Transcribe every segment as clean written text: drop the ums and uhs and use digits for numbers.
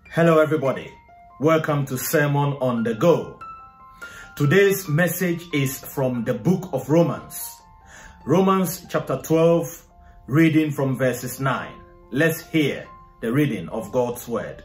Hello everybody, welcome to Sermon on the Go. Today's message is from the book of Romans. Romans chapter 12, reading from verses 9. Let's hear the reading of God's word.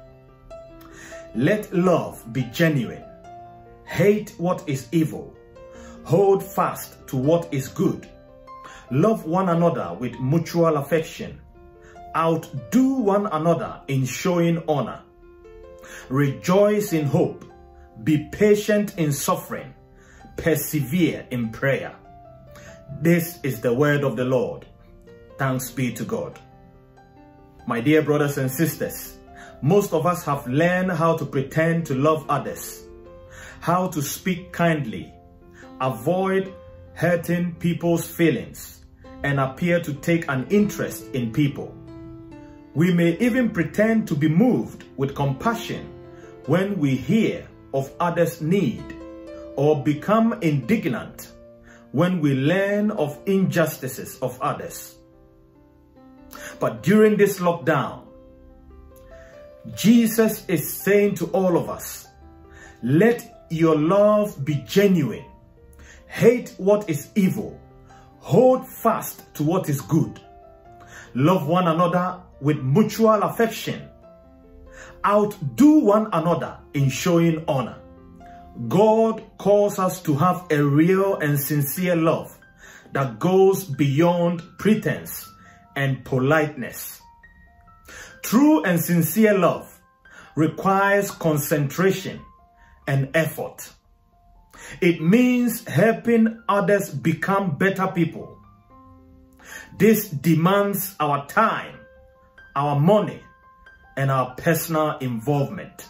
Let love be genuine. Hate what is evil. Hold fast to what is good. Love one another with mutual affection. Outdo one another in showing honor. Rejoice in hope. Be patient in suffering. Persevere in prayer. This is the word of the Lord. Thanks be to God. My dear brothers and sisters, most of us have learned how to pretend to love others, how to speak kindly, avoid hurting people's feelings, and appear to take an interest in people. We may even pretend to be moved with compassion when we hear of others' need, or become indignant when we learn of injustices of others. But during this lockdown, Jesus is saying to all of us, let your love be genuine. Hate what is evil. Hold fast to what is good. Love one another with mutual affection. Outdo one another in showing honor. God calls us to have a real and sincere love that goes beyond pretense and politeness. True and sincere love requires concentration and effort. It means helping others become better people. This demands our time, our money, and our personal involvement.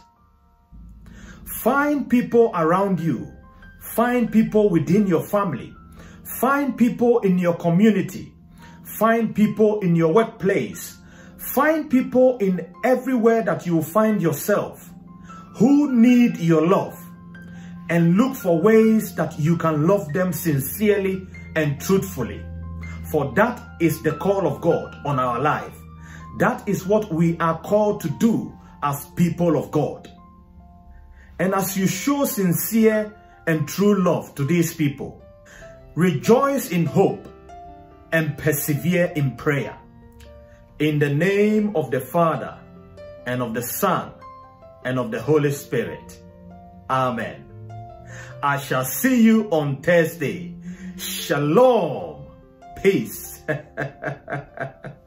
Find people around you. Find people within your family. Find people in your community. Find people in your workplace. Find people in everywhere that you find yourself who need your love, and look for ways that you can love them sincerely and truthfully. For that is the call of God on our life. That is what we are called to do as people of God. And as you show sincere and true love to these people, rejoice in hope and persevere in prayer. In the name of the Father, and of the Son, and of the Holy Spirit. Amen. I shall see you on Thursday. Shalom. Peace.